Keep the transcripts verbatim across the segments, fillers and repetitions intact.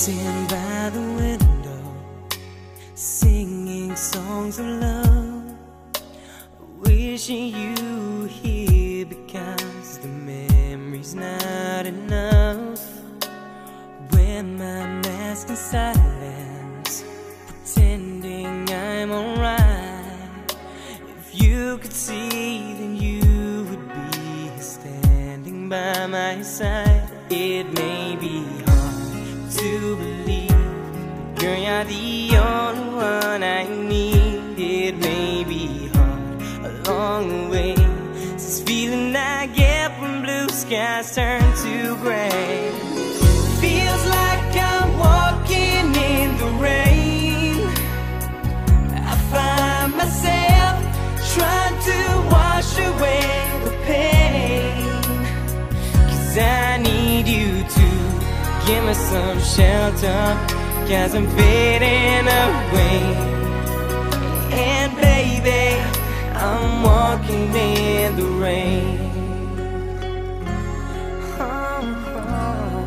Sitting by the window, singing songs of love, wishing you were here because the memory's not enough. When my mask in silence, pretending I'm alright. If you could see, then you would be here standing by my side. It may be hard to believe, girl, you're the only one I need. It may be hard along the way, this feeling I get when blue skies turn to gray. Feels like I'm walking in the rain. I find myself trying to wash away the pain, 'cause I need you to give me some shelter, 'cause I'm fading away. And baby, I'm walking in the rain. Oh, oh.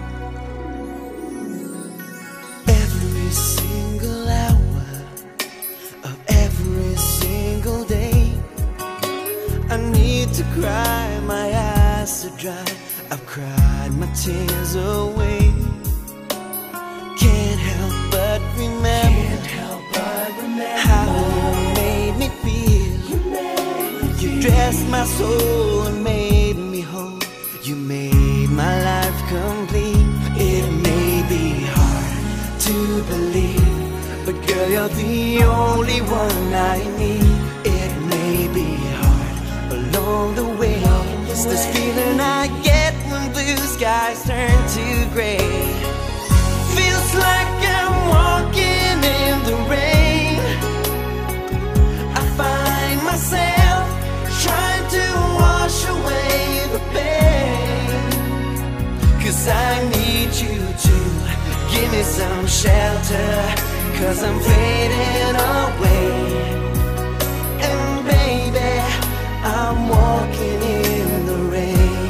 Every single hour of every single day, I need to cry, my eyes are dry. I've cried my tears away. Can't help but remember, Can't help but remember how you made me feel. You, made me you feel. Dressed my soul and made me whole. You made my life complete. It may be hard to believe, but girl, you're the only one I need. It may be hard along the way, it's this feeling I get when blue skies turn to gray. Feels like I'm walking in the rain. I find myself trying to wash away the pain, 'cause I need you to give me some shelter, 'cause I'm fading away. And baby, I'm walking in the rain.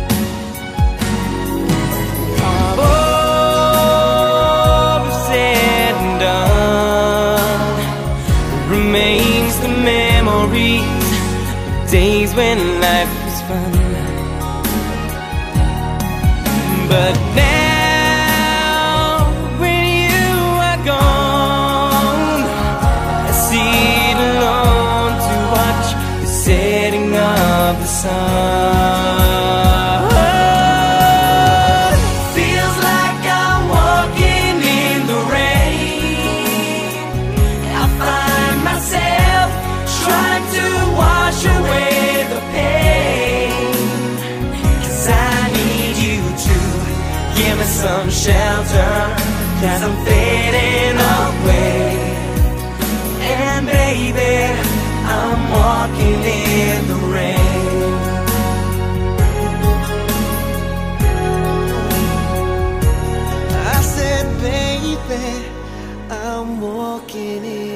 All is said and done, remains the memories of days when life was fun. But now, when you are gone, I sit alone to watch the setting of the sun. Feels like I'm walking in the rain. I find myself trying to wash away the pain, 'cause I need you to give me some shelter, 'cause I'm fading away. And baby, I'm walking in the rain. I said, baby, I'm walking in